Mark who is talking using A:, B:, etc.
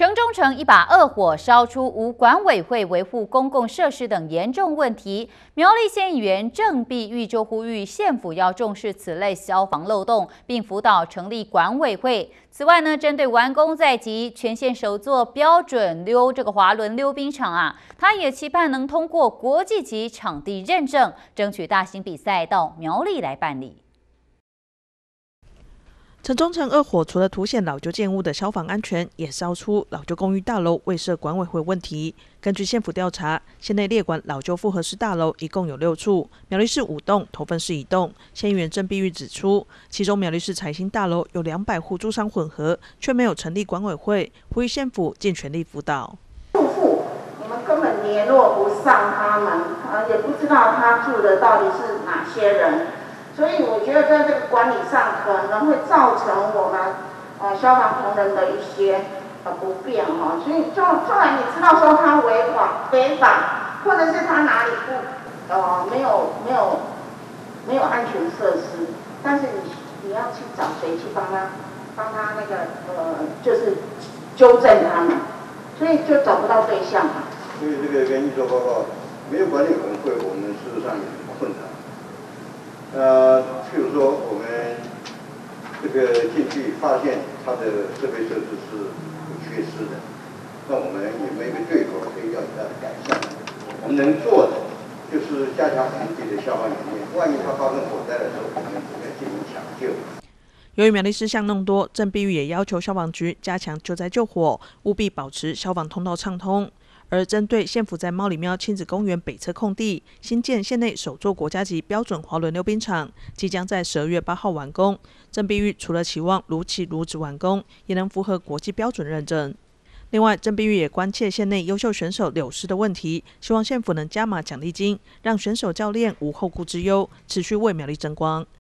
A: 城中城一把恶火烧出无管委会维护公共设施等严重问题，苗栗县议员郑碧玉就呼吁县府要重视此类消防漏洞，并辅导成立管委会。此外呢，针对完工在即，全县首座标准滑轮溜冰场他也期盼能通过国际级场地认证，争取大型比赛到苗栗来办理。
B: 城中城恶火除了凸显老旧建物的消防安全，也烧出老旧公寓大楼未设管委会问题。根据县府调查，县内列管老旧复合式大楼一共有6处，苗栗市5栋，头份市1栋。县议员郑碧玉指出，其中苗栗市财兴大楼有200户住商混合，却没有成立管委会，呼吁县府尽全力辅导。
C: 住户，你们根本联络不上他们，也不知道他住的到底是哪些人。 所以我觉得在这个管理上可能会造成我们消防同仁的一些不便所以纵然你知道说他违法，或者是他哪里没有安全设施，但是你要去找谁去帮他那个就是纠正他们，所以就找不到对象嘛。
D: 所以这个跟预售报告没有管理委员会，我们事实上有什么困难？ 譬如说我们这个进去发现它的设备设施是有缺失的，那我们有没有一个对口可以要求它的改善？我们能做的就是加强我们自己的消防演练，万一它发生火灾的时候，我们怎么样进行抢救？
B: 由于苗栗事项弄多，郑碧玉也要求消防局加强救灾救火，务必保持消防通道畅通。 而针对县府在猫里庙亲子公园北侧空地新建县内首座国家级标准滑轮溜冰场，即将在12月8号完工。郑碧玉除了期望如期如职完工，也能符合国际标准认证。另外，郑碧玉也关切县内优秀选手流失的问题，希望县府能加码奖励金，让选手教练无后顾之忧，持续为苗栗争光。